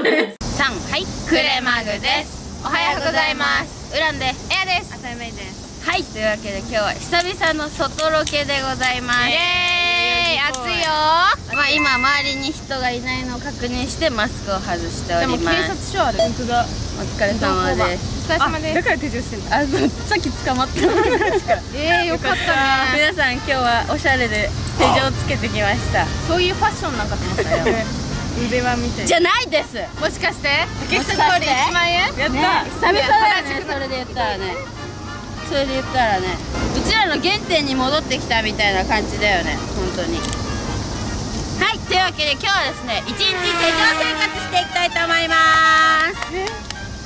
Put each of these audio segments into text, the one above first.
です。はい、クレマグです。おはようございます。ウランでエアです。あさゆめいです。はい、というわけで今日は久々の外ロケでございます。イエーイ、暑いよ。まあ今周りに人がいないのを確認してマスクを外しております。でも警察署ある。本当だ。お疲れ様です。お疲れ様です。だから手錠してんだ。あ、そう、さっき捕まった。よかったね。皆さん今日はおしゃれで手錠つけてきました。そういうファッションなんかと思ったよ。腕輪みたいじゃないです。もしかして竹下通り1万円やった。久々だよね。それで言ったらね、それで言ったらね、うちらの原点に戻ってきたみたいな感じだよね、本当に。はい、というわけで今日はですね、一日手錠生活していきたいと思います。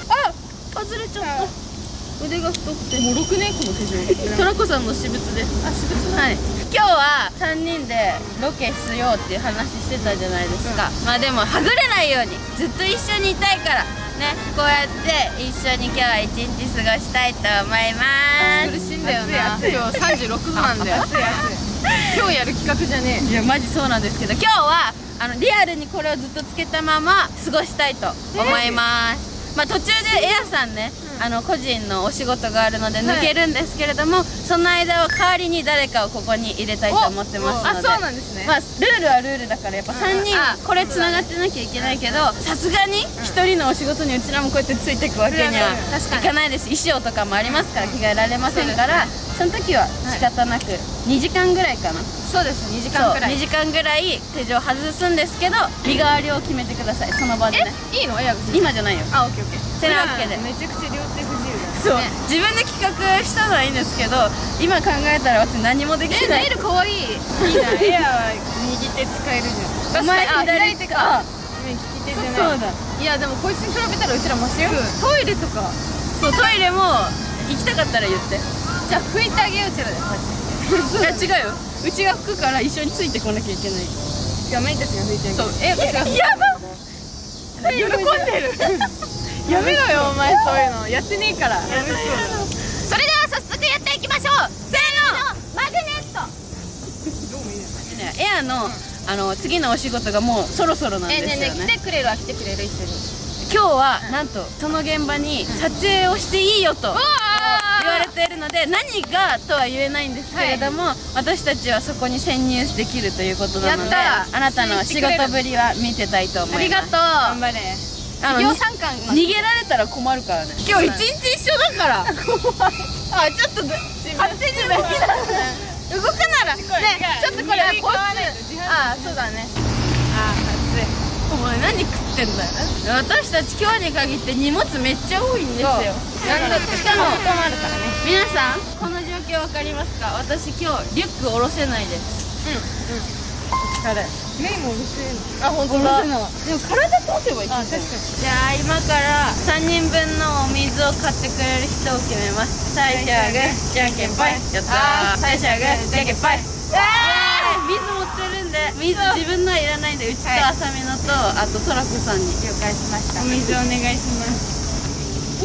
あ、外れちゃった。腕が太くてもろくね、この手錠。トラコさんの私物です。あ、私物。はい、今日は3人でロケしようっていう話してたじゃないですか。まあでもはぐれないようにずっと一緒にいたいからね、こうやって一緒に今日は一日過ごしたいと思います。苦しいんだよな。暑いよ、36度なんだよ。暑い暑い。今日やる企画じゃねえ。いやマジそうなんですけど、今日はリアルにこれをずっとつけたまま過ごしたいと思います。まあ途中でエアさんね、個人のお仕事があるので抜けるんですけれども、その間は代わりに誰かをここに入れたいと思ってますので。あ、そうなんですね。まあルールはルールだから、やっぱ3人これつながってなきゃいけないけど、さすがに1人のお仕事にうちらもこうやってついていくわけにはいかないですし、衣装とかもありますから着替えられませんから、その時は仕方なく2時間ぐらいかな。そうです、2時間ぐらい。2時間ぐらい手錠外すんですけど、身代わりを決めてください、その場でね。いいの？今じゃないよ。あ、オッケーオッケー。てなわけでめちゃくちゃ両手不自由だね。そう、自分で企画したのはいいんですけど、今考えたら私何もできない。ネイルかわいい。いいな。エアは右手使えるじゃん。お前左手か。利き手じゃない。そうだ。いやでもこいつに比べたらうちらマシよ。トイレとか。そう、トイレも行きたかったら言って。じゃあ拭いてあげよう、うちらで。いや違うよ、うちが拭くから一緒についてこなきゃいけない。いやメインたちが拭いてあげる。そう、私が。やばっ、喜んでる。やめろよお前、そういうのやってねえから。それでは早速やっていきましょう。せーの、マグネット。エアの次のお仕事がもうそろそろなんですよね。ねえねえ、来てくれるわ。来てくれる、一緒に。今日はなんとその現場に撮影をしていいよと言われているので、何がとは言えないんですけれども、私たちはそこに潜入できるということなので、あなたの仕事ぶりは見てたいと思います。ありがとう。頑張れ。逃げられたら困るからね。今日一日一緒だから。あ、ちょっと勝手に動くならね、ちょっとこれこっち。あ、そうだね。あ、暑い。お前何食ってんだよ。私たち今日に限って荷物めっちゃ多いんですよ。しかも皆さんこの状況わかりますか？私今日リュック下ろせないです。お疲れ。メイも下ろせんの？あ、本当だ。でも体通せばいい。あ、確かに。じゃあ今から3人分のお水を買ってくれる人を決めます。最初はグー、じゃんけんぽい。やったー。最初はグー、じゃんけんぽい。水持ってるんで、水自分のはいらないんで、うちとあさみのとあとトラコさんに了解しました。お水お願いします。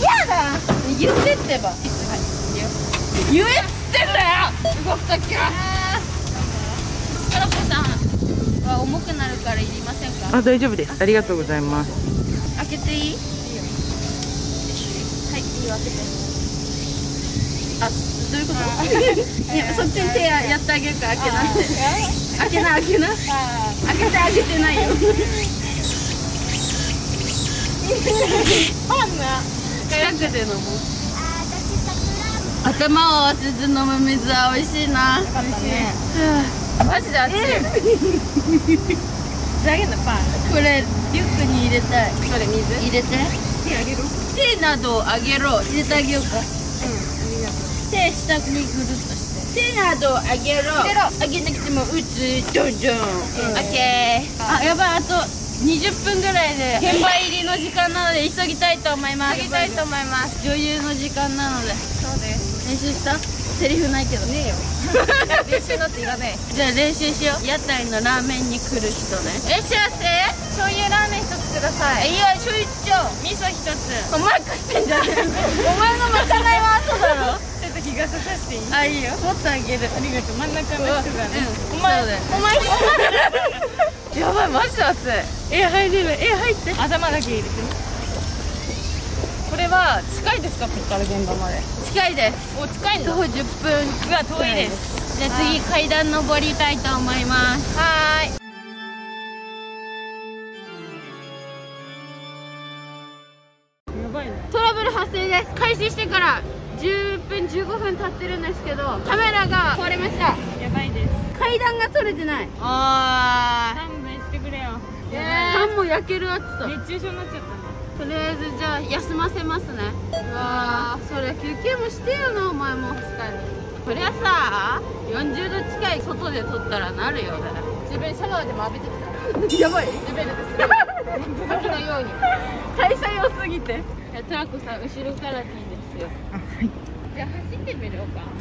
嫌だ、言ってってば。言えっつってんだよ。動くときはトラコさんは重くなるからいりませんか？あ、大丈夫です。ありがとうございます。開けていい？いいよ。はい、いいよ、開けて。あ、どういうこと？いや、そっちに手やってあげるから開けなって。開けな、開けな。開けてあげてないよ。近くで飲む。頭を合わせて飲む水は美味しいな。美味しい。マジで熱い。仕上げんのパン。これリュックに入れたい。これ水？入れて。手あげろ。手などあげろ。入れてあげようか。手下にぐるっとして。手などあげろ。あげなくても打つ。ジョンジョン。オッケー。あ、やばい、あと20分ぐらいで現場入りの時間なので急ぎたいと思います。急ぎたいと思います。女優の時間なので。そうです。練習した？セリフないけど。ねえよ。練習なんていらねえ。じゃあ練習しよう。屋台のラーメンに来る人ね。幸せ？醤油ラーメン一つください。いや、醤油一丁。味噌一つ。お前食ってんじゃねえ。お前のまかないは後だろ。ちょっと日傘さしていい？あ、いいよ。もっとあげる。ありがとう。真ん中の人がね。お前やばい、マジで暑い。入れる。入って。 頭だけ入れて。これは近いですか、ここから現場まで。 近いです。 お、近いの。 徒歩10分。 うわ、遠いです。 じゃあ次階段登りたいと思います。 はーい。やばいね。 トラブル発生です。開始してから10分15分経ってるんですけど、カメラが壊れました。 やばいです。 階段が取れてない。 勘弁してくれよ。 缶も焼ける暑さ。 熱中症になっちゃったね。 とりあえずじゃあ休ませますね。うわー、それ休憩もしてよな、お前も。こりゃさ、40度近い外で撮ったらなるよね。 自分シャワーでも浴びてきた。 やばい。 レベルですさっきのように代謝良すぎて。トラックさん、後ろからでいいですよ。 はい。 じゃあ走ってみようか。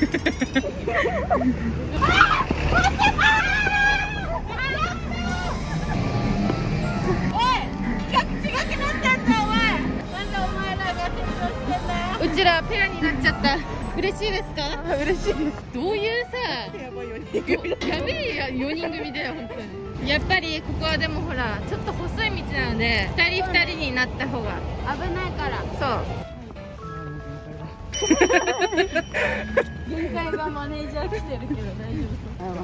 うちらペアになっちゃった。嬉しいですか？ 嬉しいです。 どういうさ、 やばい4人組だ。 やべえや4人組だよ本当に。やっぱりここはでもほらちょっと細い道なので2人になった方が危ないから。そう。限界がマネージャー来てるけど大丈夫そう？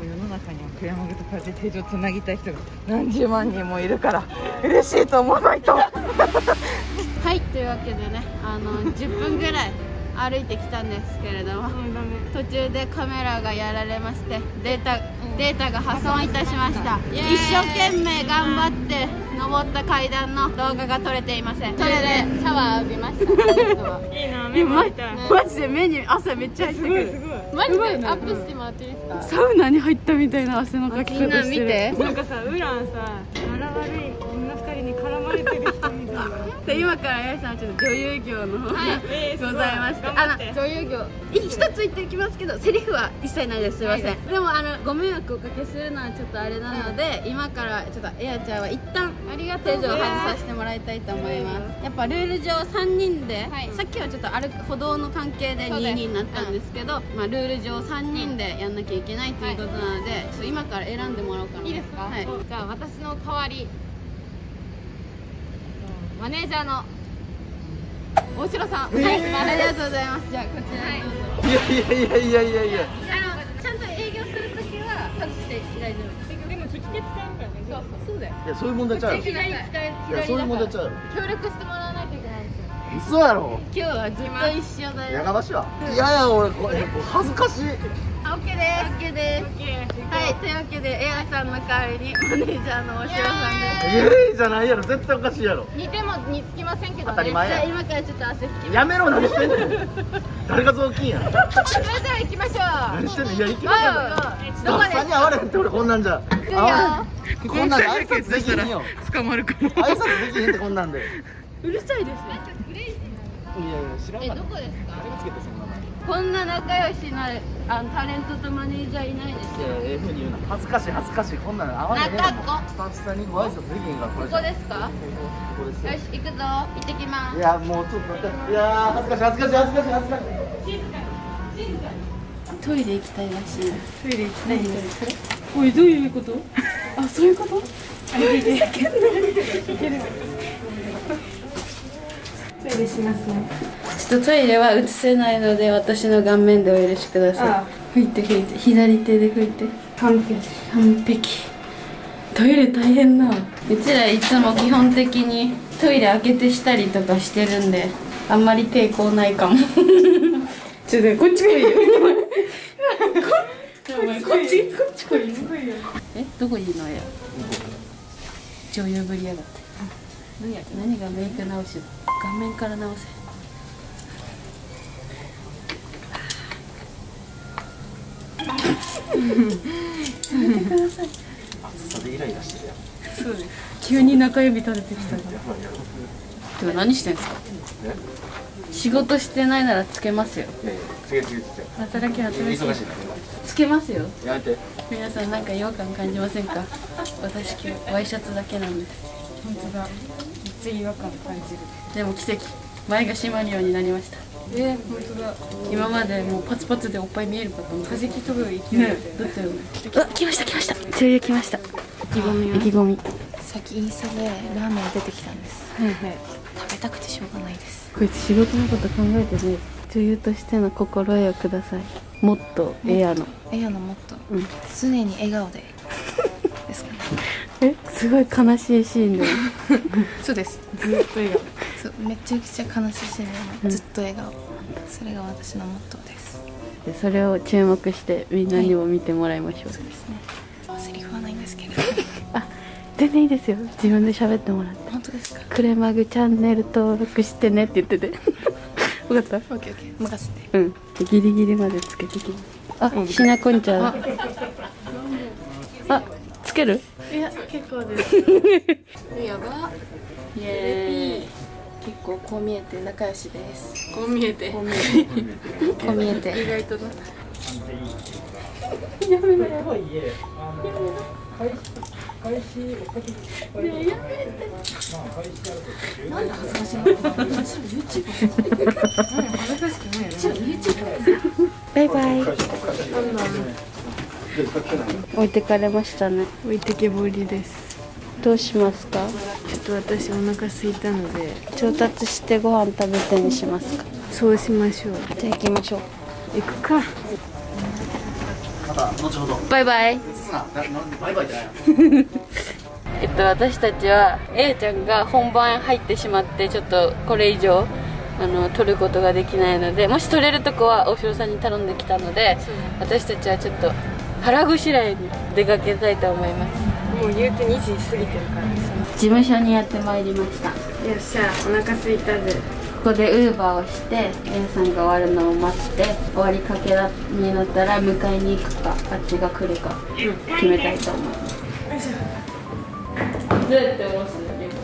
世の中にはクヤマグと風手錠つなぎたい人が何十万人もいるから嬉しいと思わないと。 はい、というわけでね、10分ぐらい歩いてきたんですけれども、途中でカメラがやられましてデータが破損いたしました。一生懸命頑張って登った階段の動画が撮れていません。それでシャワー浴びました。 いいな、目も痛い。 マジで目に汗めっちゃ入ってくる。 すごい。 マジでアップしてもらっていいですか？サウナに入ったみたいな汗のかき方してる。みんな見て。 なんかさ、ウランさ、腹悪い女2人に絡まれてる人みたいな。 で今からやさんちょっと女優業の方がございまして、 女優業一つ言っていきますけど、セリフは一切ないです。すいません。でもご迷惑をおかけするのはちょっとあれなので、今からちょっとエアちゃんは一旦手錠を外させてもらいたいと思います。やっぱルール上3人で、さっきはちょっと歩道の関係で2人になったんですけど、まあルール上3人でやんなきゃいけないということなので、ちょっと今から選んでもらおうかな。 いいですか？はい。じゃあ私の代わりマネージャーの大城さん、はい、ありがとうございます。じゃあこちらにどうぞ。 いやちゃんと営業するときは外して大丈夫。 でも利き手使えるからね。 そうだよ。 いや、そういう問題ちゃうよ。 左使え、 いや、そういう問題ちゃうよ。 協力してもらわないといけないんですよ。 嘘やろ。 今日はずっと一緒だよ。 やかましいわ。いや俺これ恥ずかしい。 オッケーです。オッケーです。はい、というわけでエアさんの代わりにマネージャーの大城さんです。 じゃないやろ、絶対おかしいやろ。 似ても似つきませんけどね。 当たり前や。 今からちょっと汗拭きます。 やめろ、何してんねん。誰が雑巾や。 それでは行きましょう。 何してんねん。いや、行きましょう。スタッフさんに会われへんって俺こんなんじゃ。こんなんで挨拶できへんよ。 捕まるかも。 挨拶できへんってこんなんで。 うるさいです。 いや知らんかった。 どこですか？ 誰がつけてそんな名前。 こんな仲良しなタレントとマネージャーいないですよ。 ええ風に言うな。恥ずかしいこんなの合わないね。スタッフさんにご挨拶できへんからこれ。 ここですか？ ここですよ。 よし、行くぞ。行ってきます。 いやもうちょっと待って。いや恥ずかしい。 トイレ行きたいらしい。 トイレ行きたいです。おい、どういうこと？あ、そういうこと？トイレしますね。 ちょっとトイレは映せないので私の顔面でお許しください。拭いて左手で拭いて。完璧。トイレ大変な。うちらいつも基本的にトイレ開けてしたりとかしてるんであんまり抵抗ないかも。 ちょっとこっち来いよ。 こっち来いよ。どこいいのや。女優ぶりやがって。何がメイク直しだ。顔面から直せ。やめてください。 暑さでイライラしてるやん。 そうです。急に中指立ててきたから。てか何してんすか。仕事してないならつけますよ。 違う。 働き忙しいな。 つけますよ。 やめて。 皆さんなんか違和感感じませんか。私今日ワイシャツだけなんです。 本当だ。めっちゃ違和感感じる。 でも奇跡。前が閉まるようになりました。 本当だ。 今までもうパツパツでおっぱい見えるかと思った。 風邪気飛ぶ勢いね。だってよ。あ、来ました。女優来ました。 意気込みは？意気込み。 さっきインスタでラーメン出てきたんです。 はいはい。 食べたくてしょうがないです。 こいつ仕事のこと考えてね。女優としての心得をください。もっとエアの。 エアのもっと。 うん。 常に笑顔で。ですかえ、 ね。 すごい悲しいシーンで。 そうです。ずっと笑顔。そう、めちゃくちゃ悲しいシーンで、ずっと笑顔。それが私のモットーです。 でそれを注目してみんなにも見てもらいましょう。 そうですね。セリフはないんですけど。 あ、全然いいですよ。自分で喋ってもらって。 本当ですか？ クレマグチャンネル登録してねって言ってて。分かった？ オッケーオッケー。任せて。 うん。ギリギリまでつけてきます。あ、しなこんちゃん。あ、つける？ いや、結構です。やば。 イエーイ。 結構こう見えて仲良しです。 こう見えて。 こう見えて。こう見えて。 意外とな。 やめろよ。なんで恥ずかしいの？ バイバイ。置いてかれましたね。 置いてけぼりです。 どうしますか？ ちょっと私お腹空いたので調達してご飯食べてにしますか？ そうしましょう。 じゃあ行きましょう。 行くか。 また後ほど。 バイバイ。 バイバイじゃないの。 私たちは A ちゃんが本番入ってしまってちょっとこれ以上撮ることができないので、もし撮れるとこは大城さんに頼んできたので、私たちはちょっと腹ごしらえに出かけたいと思います。 もう言うて2時過ぎてるからですね。 事務所にやってまいりました。 よっしゃ、お腹空いたぜ。 ここでウーバーをして A さんが終わるのを待って、終わりかけになったら迎えに行くかあっちが来るか決めたいと思います。どうやって下ろすの？リュック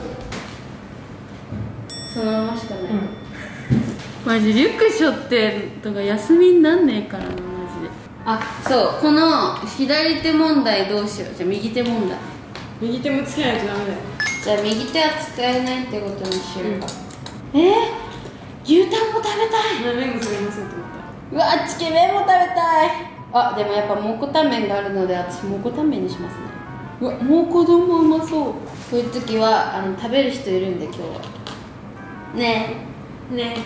そのまましかない、マジリュック背負ってとか休みになんねえからな、マジで。あ、そう、この左手問題どうしよう。じゃあ右手問題。 右手もつけないとダメだよ。 じゃあ右手は使えないってことにしようか。牛タンも食べたい。 麺もそれませんと思った。 うわ、つけ麺も食べたい。あ、でもやっぱ蒙古タンメンがあるので私蒙古タンメンにしますね。うわ、蒙古丼もうまそう。こういう時は食べる人いるんで今日はねえね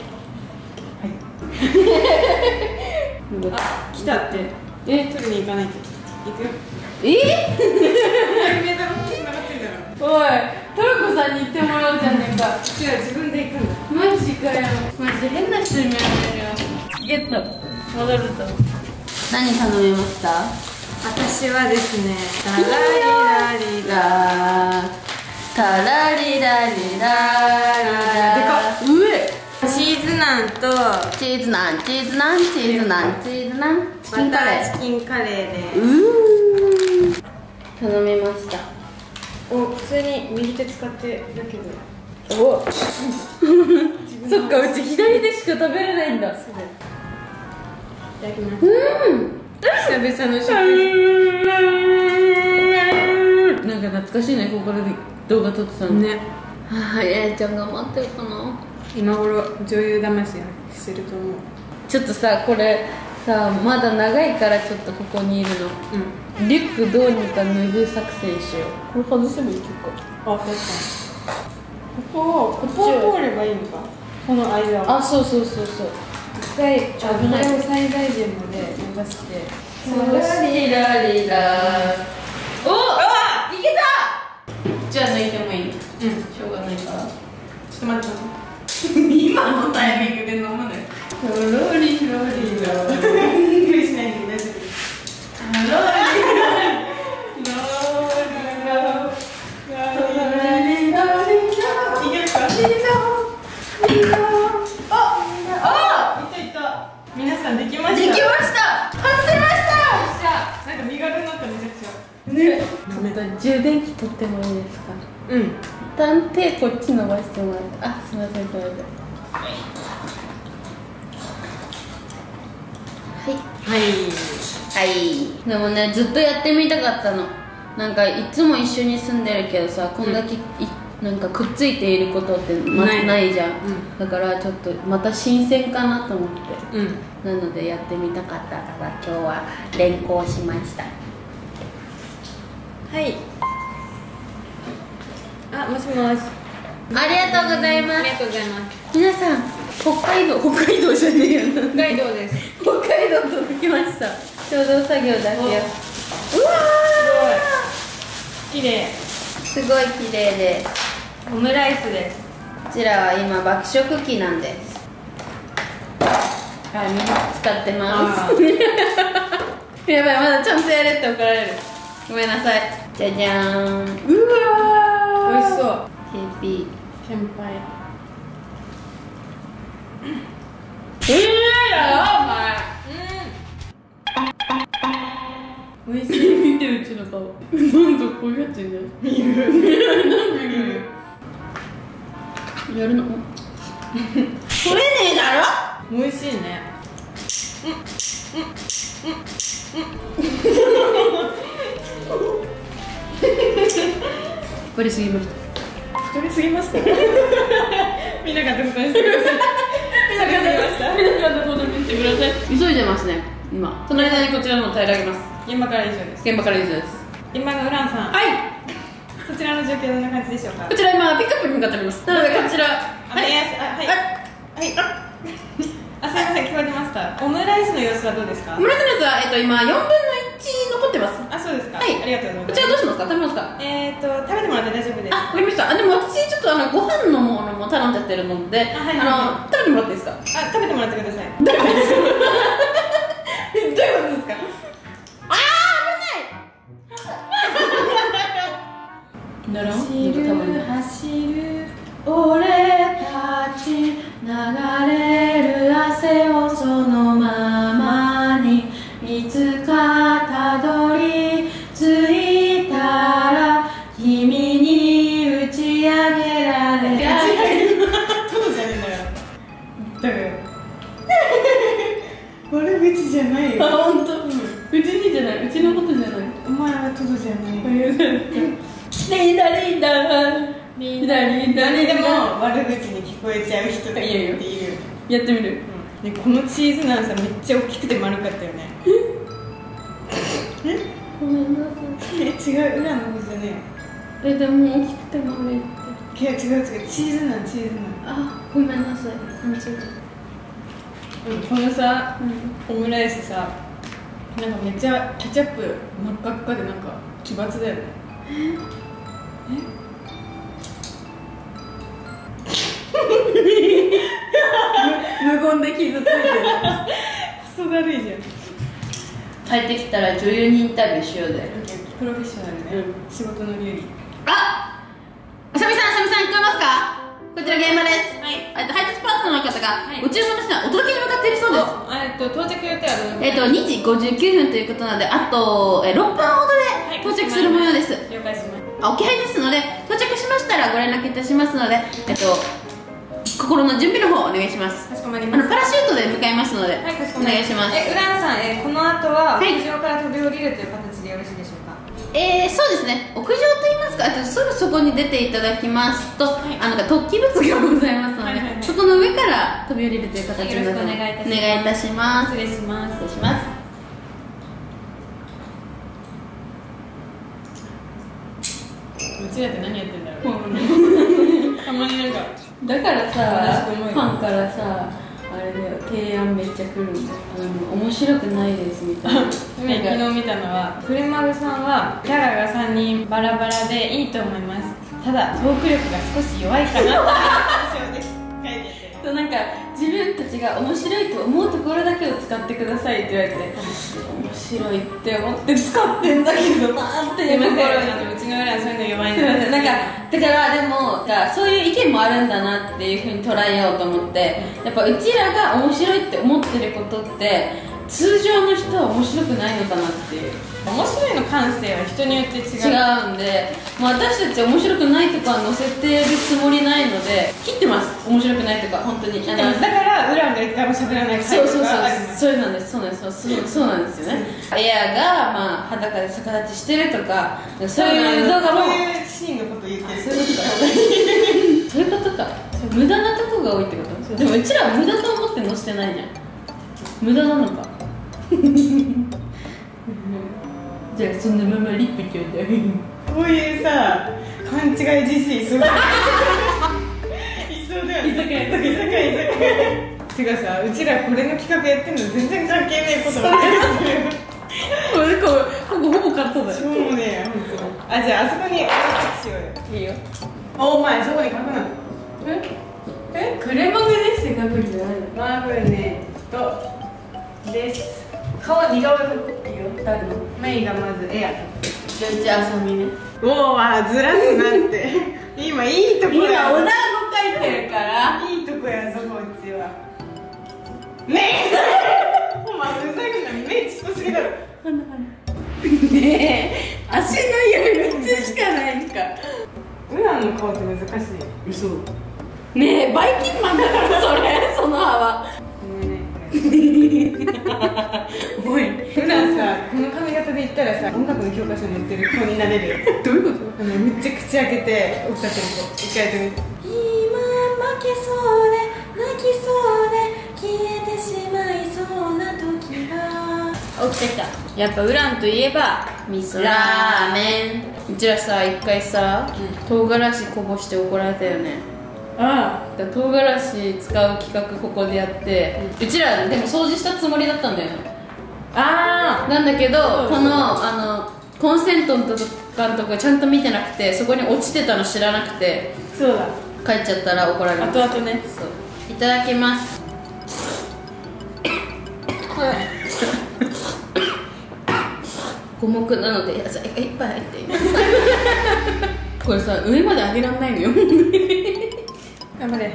えあ、来たって。取りに行かないと。行くよ。 メダルも繋がってんだろ。おい、トルコさんに行ってもらおうじゃねえか。 違う、自分で行くんだ。 マジかよ。マジで変な人になってるよ。ゲット戻ると。何頼みました？ 私はですね、タラリラリラタラリラリラでかっ。チーズナンとチーズナン、チーズナン、チーズナン、チーズナン、チキンカレー。 チキンカレーで頼みました。 お、普通に右手使ってだけど。おそっか、うち左でしか食べれないんだ。 そうだよ。いただきます。久々の食事。 なんか懐かしいね、ここで動画撮ってたのね。 はい、Aちゃん頑張ってるかな。 今頃女優魂してると思う。 ちょっとさ、これさ、まだ長いからちょっとここにいるの。リュックどうにか脱ぐ作戦しよう。これ外せばいいか。 あ、確かに。ここを通ればいいのか。この間は。 あ、そうそうそうそう。 一回危ない。これを最大限まで伸ばして。 ラリラリラ。お、あ、いけた。じゃあ抜いてもいい。しょうがないから。 ちょっと待って。 今のタイミングで飲むね。ロリロリロ。びっくりしないで大丈夫。ロリロリ皆さんできました。 できました。外せました。 なんか身軽になっためちゃくちゃ。 ね。ちょっと充電器取ってもいいですか。一旦手こっち伸ばしてもらって。あ、すみません、すみません。はい。でもね、ずっとやってみたかったの。なんかいつも一緒に住んでるけどさ、こんだけなんかくっついていることってまずないじゃん。だからちょっとまた新鮮かなと思って。なのでやってみたかったから今日は連行しました。 はい。 あ、もしもし。 ありがとうございます。 ありがとうございます。 皆さん、北海道じゃねえよな。 北海道です。 北海道届きました。共同作業だけよ。うわすごい綺麗。 ー、すごい綺麗です。 オムライスです。 こちらは今爆食器なんです。はい、みんな使ってます。やばい、まだちゃんとやれって怒られる。ごめんなさい。じゃじゃーん。うわー、 美味しそう。 ケーピ先輩。 おいしい。見てうちの顔。なんかこういうやつになる。見る。やるの。取れねえだろ。 美味しいね。 太りすぎました。 太りすぎました。みんながどこかにしてください。みんながどこかにした。 みんながどこかにしてください。急いでますね。今。その間にこちらの平らげます。 現場から以上です。 現場から以上です。 現場のウランさん。 はい。 そちらの状況どんな感じでしょうか。 こちら今ピックアップに向かっております。なのでこちら。 はい。はい。あ、すみません、聞こえてました。オムライスの様子はどうですか。 オムライスのやつは今4分の1残ってます。 あ、そうですか。 はい。 ありがとうございます。 こちらどうしますか。食べますか。 食べてもらって大丈夫です。 あ、わかりました。でも私ちょっとご飯のものも頼んじゃってるので、食べてもらっていいですか。 あ、食べてもらってください。 どういうことですか。あー、危ない。だろ。 走る俺たち、流れる汗をそのままに、いつかたどり着いたら君に打ち上げられる。そうじゃねえんだよ。だから悪口じゃないよ。 あ、本当。うちにじゃない、うちのことじゃない。 お前はトドじゃない。 リーダリーダリーダリーダ誰でも悪口に聞こえちゃう人がいるっていう。 やってみる。 でこのチーズナンさめっちゃ大きくて丸かったよね。 ごめんなさい。 違う、裏の方じゃねでも大きくて丸いって。 いや違う、チーズナン。 あ、ごめんなさい。勘違い。 このさ、オムライスさ、なんかめっちゃケチャップ真っ赤っかでなんか奇抜だよね。 無言で傷ついてる。 クソだるいじゃん。 帰ってきたら女優にインタビューしようぜ。 プロフェッショナルね、仕事の流儀。 あ、あさみさん聞こえますか。こちら現場です。 はい。 配達パートナーの方がご注文としてはお届けに向かっているそうです。 到着予定はどの 2時59分ということなので、あと6分ほどで到着する模様です。 了解します。 お気配ですので、到着しましたらご連絡いたしますので、心の準備の方お願いします。 かしこまります。 パラシュートで向かいますので、 はい、かしこおまります。 願いします。 ウランさん、この後ははい屋上から飛び降りるという形でよろしいでしょうか。 そうですね、屋上といいますか、すぐそこに出ていただきますと、 いなんか突起物がございますので、 はいはいはいそこの上から飛び降りるという形になってます。 よろしくお願いいたしますお願いいたします。 失礼します。 失礼します。 うちらって何やってんだろう。たまになんかだからさ、 同じ思いファンからさ、あれだよ、提案めっちゃ来るんだよ。面白くないですみたいな。 昨日見たのは、クレマグさんはキャラが3人バラバラでいいと思います。ただトーク力が少し弱いかなという印象です。書いてて。 そう、なんか自分たちが面白いと思うところだけを使ってくださいって言われて、面白いって思って使ってんだけどなーっていうところに。 うちの裏はそういうの弱いんすいません、 だ。 なんかだからでもそういう意見もあるんだなっていうふうに捉えようと思って、やっぱうちらが面白いって思ってることって通常の人は面白くないのかなっていう。 面白いの感性は人によって違う。 違うんで、私たち面白くないとか載せてるつもりないので切ってます。面白くないとか本当に。 だからウランが一回も喋らない回そうとかあります。 そうなんです、そうなんですよね。エアが裸で逆立ちしてるとか、そういう動画も。 そういうシーンのこと言ってる。 そういうことか。無駄なとこが多いってこと。でもうちらは無駄と思って載せてないじゃん。無駄なのか。じゃあそのままリップちょうだい。 こういうさ、 勘違いじじいすごい。いそうだよね。居酒屋。てかさ、うちらこれの企画やってんの全然関係ねえことばっかりするよ。 ここほぼカットだよ。 しょうもねえや、ほんとに。あ、じゃああそこにしようよ。 いいよ。 お前そこに書くな。 クレマグですって書くんじゃないの？ マグネットです。顔似顔絵描くいいよ。誰の？メイがまず絵や。 じゃあうちあさみね。 おお、ずらすなって。今いいとこや。 今お団子描いてるから。 いいとこやぞこっちは。ねえ。お前うざいな、目ちっこすぎだろ。 ねえ、足の指3つしかないんか。 ウランの顔って難しい。 嘘。ねえ、バイキンマンだからその幅。 ごめんね。 おい、 普段さ、この髪型で言ったらさ、音楽の教科書に載ってる子になれるよ。 どういうこと？ めっちゃ口開けて起きたってる子。一回やってみて。 今負けそうで泣きそうで消えてしまいそうな時が起きてきた。やっぱウランといえば味噌ラーメン。うちらさ、一回さ、唐辛子こぼして怒られたよね。 あだから唐辛子使う企画ここでやって、うちらでも掃除したつもりだったんだよね。なんだけど、このコンセントのとかのとこちゃんと見てなくて、そこに落ちてたの知らなくてそうだ。 帰っちゃったら怒られます。 後々ね。 そう、いただきます。五目なので野菜がいっぱい入っていますこれさ、上まで上げらんないのよ頑張れ。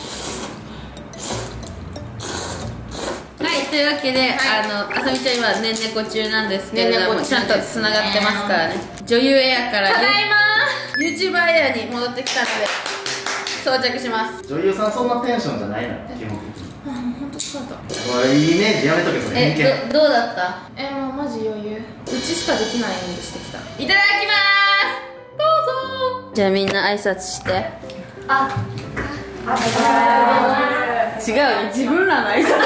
はい、というわけで、あさみちゃん今ねんねこ中なんですけれども、ちゃんとつながってますからね。女優エアからただいま YouTuber エアに戻ってきたので装着します。 女優さんそんなテンションじゃないのよ、基本的に。 あ、本当そうだ。 おい、イメージやめとけ、それ偏見。 どうだった？ もうマジ余裕。うちしかできない演技してきた。 いただきます。どうぞ。じゃあみんな挨拶して。違うよ、自分らの挨拶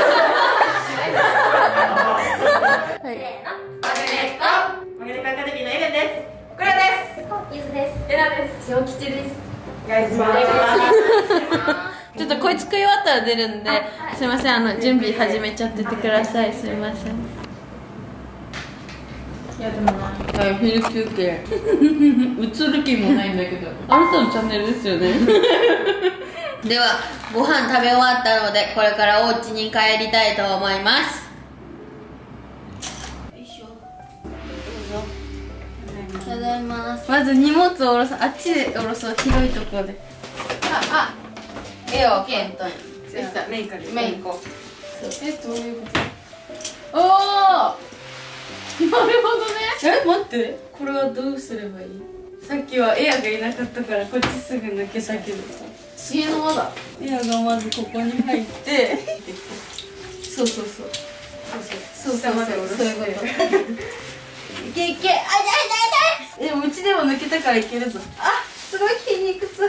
はい。 マグネットアカデミーのエレンです。 ゆずです。 エラです。 小吉です。 お願いします。 ちょっとこいつ食い終わったら出るんで、すいません、準備始めちゃっててください。すいません。 いやでもな、 はい、昼休憩映る気もないんだけど、あなたのチャンネルですよねでは、ご飯食べ終わったので、これからお家に帰りたいと思います。よいしょ、どうぞ。ただいま。まず荷物を下ろす。あっちで下ろそう、広いところで。絵を簡単に。 できた、メイクで。 メイクを。 どういうこと？ おお、なるほどね。待って、これはどうすればいい？さっきはエアがいなかったからこっちすぐ抜けたけどさ、 知恵の輪だ。 エアがまずここに入ってそうそうそうそうそうそう、そういうこといけいけ、あ、痛い痛い痛い。でもうちでも抜けたからいけるぞ。あ、すごい筋肉痛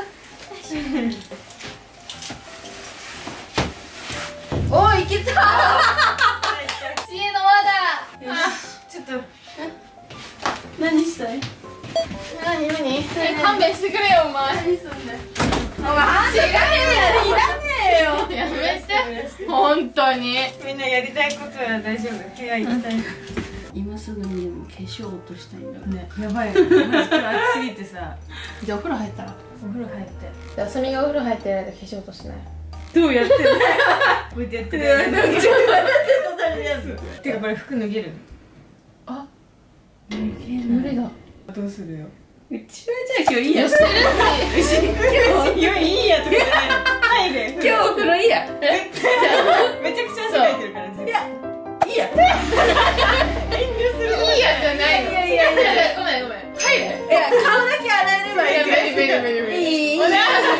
おー、いけた知恵の輪だ。 ちょっと。 何したい？ 何？勘弁してくれよお前。何すんだよ。 お前反省が変やで、いらねえよ。 やめて。本当に。 みんなやりたいことは大丈夫。部屋行きたい。 今すぐにでも化粧落としたいんだ。 ね、やばいね。マジ今日暑すぎてさ。 じゃあお風呂入ったら。 お風呂入って。 じゃああさみがお風呂入ってる間化粧落としない。 どうやってんの？こうやってやってる。てかこれ服脱げる？ あ、 無無理だ。 どうするよ。 うちはじゃあ今日いいや。 してるって。 いやいいやとかじゃないの。入れ。 今日お風呂いいや。 めちゃくちゃ汗かいてるから。いやいいや。 いいやじゃないの。いやごめん。入る。 いや、顔だけ洗えればいい。 無理。 いい。 遠慮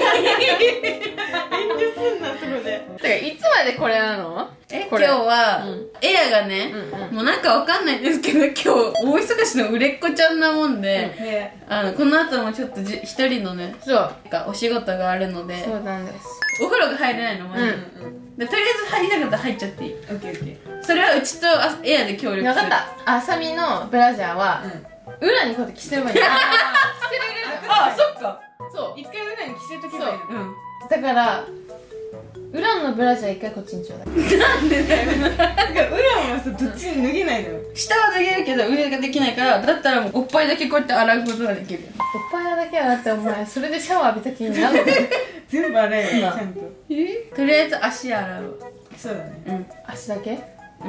すんなそこで。 だからいつまでこれなの？ 今日はエアがね、もうなんかわかんないんですけど、今日大忙しの売れっ子ちゃんなもんで、この後もちょっと一人のね、お仕事があるので、 そうなんです。 お風呂が入れないのまず。でとりあえず入りたかったら入っちゃっていい。 オッケーオッケー。 それはうちとエアで協力する。 分かった。あさみのブラジャーは裏にこうやって着せればいい。着せれる。 あ、そっか。 そう一回裏に着せとけばいいの。 だから裏のブラジャー一回こっちにちょうだい。 なんでだよ。だから裏もさ、どっちに脱げないのよ。 下は脱げるけど上ができないから、だったらもうおっぱいだけこうやって洗うことができるよ。 おっぱいだけはだってお前それでシャワー浴びた気になるの。 全部洗えよ、ちゃんと。 とりあえず足洗う。 そうだね。 うん。 足だけ？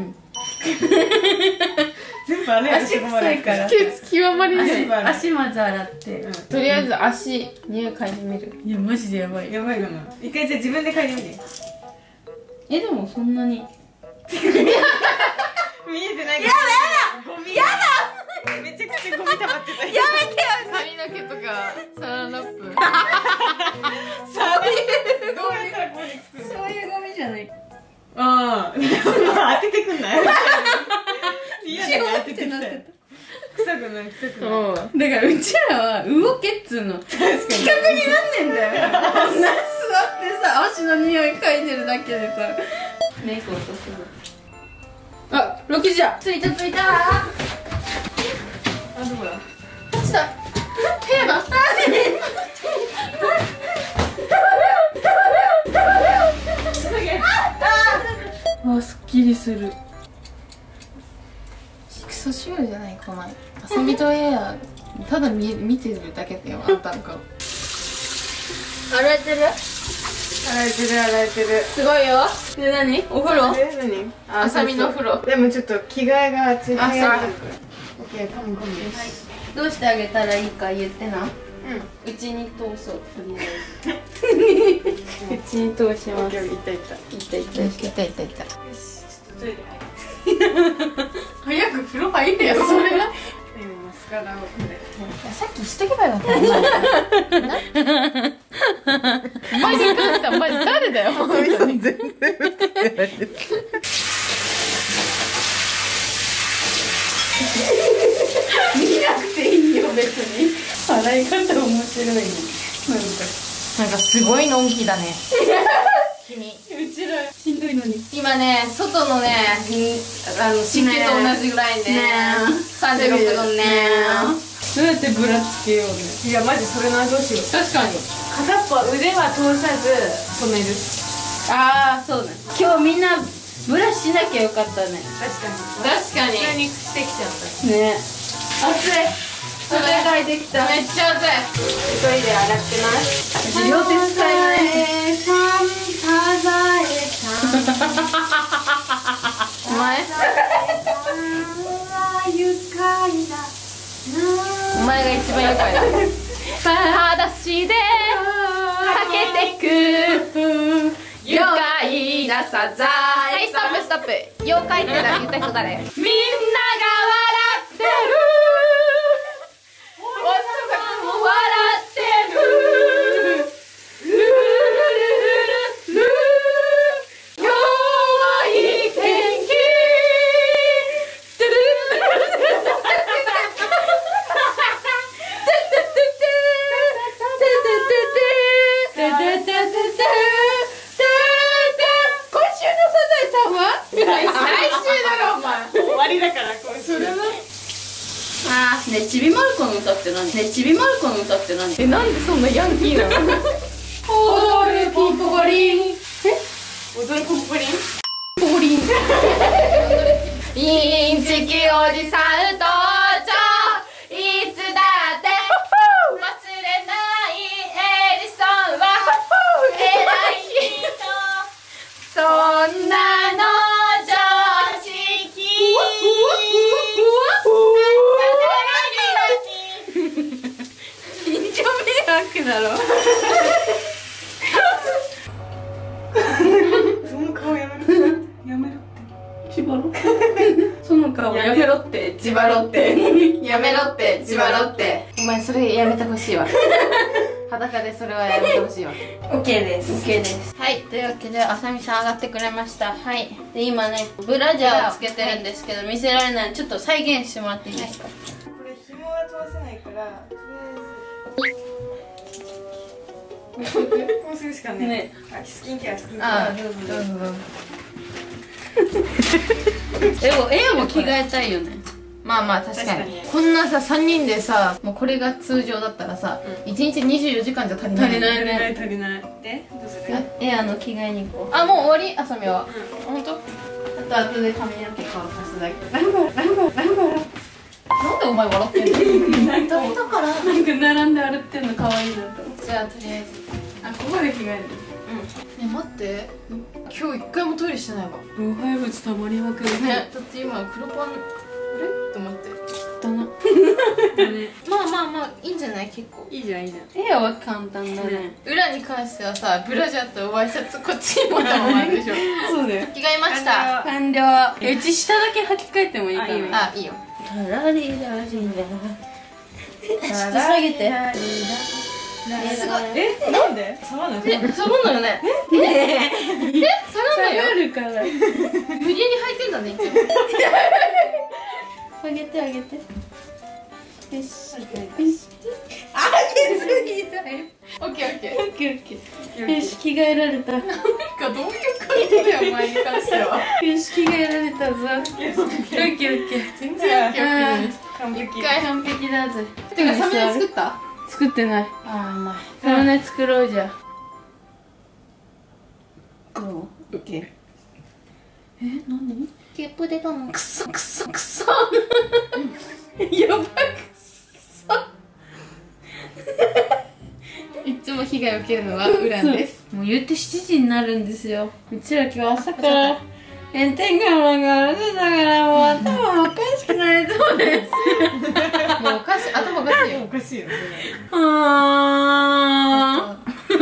全部洗えよ。 足臭いから。 ケツ極まりない。 足まず洗って。 とりあえず足匂い嗅いでみる。 いや、マジでやばい。 やばいかな。一回じゃあ自分で嗅いでみて。 でもそんなに。 見えてないけど。やだゴミ。やだめちゃくちゃゴミ溜まってた。やめてよ。 髪の毛とかサランラップ。 どうやったらここにつくの？ そういうゴミじゃない。 ああ、当ててくんない？嫌だね、当ててきた。臭くない、臭くない。 だからうちらは動けっつうの。確かに。企画になんねんだよ。あんな座ってさ、足の匂い嗅いでるだけでさ。メイク落とすぞ。あ、6時だ。ついたついた。 あ、どこだ？ 落ちた。部屋だ。 あ、すっきりする。 クソシュールじゃないこのあさみとエアただ見てるだけだよあんたの顔。 洗えてる？ 洗えてる、洗えてる。 すごいよ。 で、何？お風呂？ 何？ あさみの風呂。 でもちょっと着替えが熱い。 あ、そう。 オッケー、コンコンです。 どうしてあげたらいいか言ってな。 うん。 うちに通そう。とりあえず。うちに通します。 オッケー、いったいった。 いったいったいたいたいた。 よし、ちょっとトイレ入る。 早く風呂入れよそれは。 今マスカラをこれ。 さっきしとけばよかったお前に関してはマジ誰だよ本当に。 全然映ってないです。 見なくていいよ別に。洗い方面白いね。 なんかすごいのんきだね君。 うちらしんどいのに。 今ね外のね湿気と同じぐらいね36度ね。 どうやってブラつけようね。 いや、マジそれな、どうしよう。 確かに。 片っぽは腕は通さず止める。 ああ、そうだ。今日みんなブラシしなきゃよかったね。 確かに。 確かに普通にしてきちゃった。 ね。暑い。それがいてきた。 めっちゃ暑い。 トイレ洗ってます。 両手使えない。 お前お前が一番愉快だ。裸足でかけてく愉快なサザエ。はい、ストップストップ。妖怪って言った人誰？みんなが笑ってる。おっさんも笑ってる。ルルルルルルル。今日はいい天気。 ねちびまる子の歌って何？ねちびまる子の歌って何？ なんでそんなヤンキーなの？踊るポンポコリン。 踊るポンポリン。 ポコリン。インチキおじさん登場。いつだって忘れないエジソンは偉い人。そんなの常識。 近所迷惑だろ。 その顔やめろ。やめろって。 千葉ろ。その顔やめろって千葉ろって。 やめろって千葉ろって。お前それやめてほしいわ。裸でそれはやめてほしいわ。 オッケーです。オッケーです。 はい、というわけであさみさん上がってくれました。はい。で今ねブラジャーをつけてるんですけど見せられないのでちょっと再現してもらっていいですか。 これ紐は通せないからとりあえずこうするしかね。 ね。 あ、スキンケアスキンケア。 どうぞどうぞ。 でもエアも着替えたいよね。 まあまあ確かに確かにこんなさ3人でさもうこれが通常だったらさ、1日24時間じゃ足りない。 足りない足りない。でどうする？ エアの着替えに行こう。あ、もう終わり？あさみは。ほんと？あと後で髪の毛乾かすだけ。なんでお前笑ってんの？だからなんか並んで歩ってんの可愛いなと思って。 じゃあとりあえず。 あ、ここで着替える。 ねえ待って、今日一回もトイレしてないわ。 老廃物たまりまくる。 ね、だって今黒パンあれと思って。 だな。 まあまあまあいいんじゃない？結構いいじゃんいいじゃん。 エアは簡単だね。裏に関してはさ、ブラジャーとワイシャツこっちにもたままあるでしょ。 そうだよ。 着替えました完了。うち下だけ履き替えてもいいかな。 あ、いいよ。タラリラリラ下げてすごい。 え、なんで？下がんない。 下がんないよね。下がんないよ。 下がるから。 無理に履いてんだね、いつも。あげてあげて。よし。よし。あげすぎたよ。オッケーオッケー。オッケーオッケー。よし、着替えられた。なんかどういう感じだよ、お前に関しては。よし、着替えられたぞ。オッケーオッケー。全然オッケーオッケー。 完璧。 一回完璧だぜ。てか、サムネ作った？ 作ってない。 あー、うまい。サムネ作ろうじゃ。 どう？オッケー。え、何？ ケープでかも。くそくそくそ。 やばい。 いつも被害を受けるのはウランです。もう言って7時になるんですよ。うちら今日朝から炎天下の中歩くだからもう頭おかしくなりそうです。もうおかしい、頭おかしいよ。 おかしいよ。 あ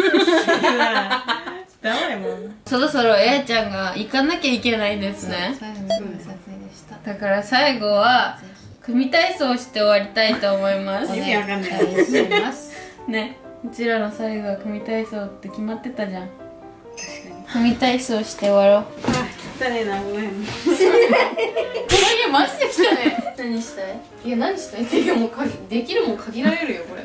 ダメもん。 そろそろエアちゃんが行かなきゃいけないですね。 最後の撮影でしただから最後は組体操して終わりたいと思います。 意味わかんない。 お願いしますね、うちらの最後は組体操って決まってたじゃん。組体操して終わろう。 あ、汚ねえな、ごめん。 この家マジで来たね。何したい？いや、何したいっていうかもうできるもん限られるよこれ。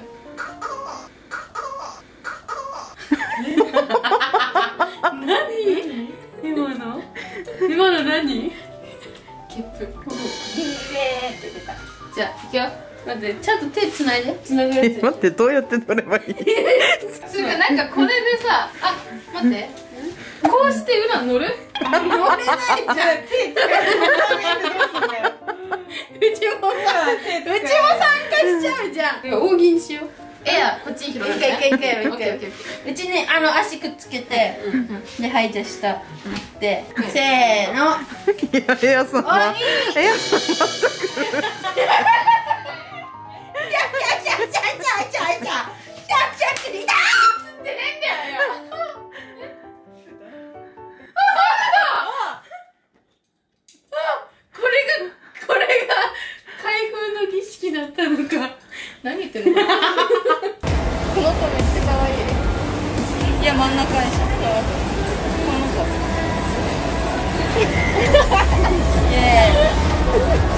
今の何？ ケップ。じゃあ、いくよ。待って、ちゃんと手つないで。つなぐやつ。 待って、どうやって撮ればいい？ つうか、なんかこれでさ、あ、待って。こうして裏乗る？乗れないじゃん。手使ってどうすんだよ。うちも参加しちゃうじゃん。大喜利しよう。エア、こっちに広げて。 一回うちね、足くっつけて、で、はい、じゃあ下で、せーの。 いや、エアさんは。エアさん全く。 これが開封の儀式だったのか。何言ってるの？この子めっちゃ可愛い。 いや、真ん中にしちゃった。この子。イエーイ。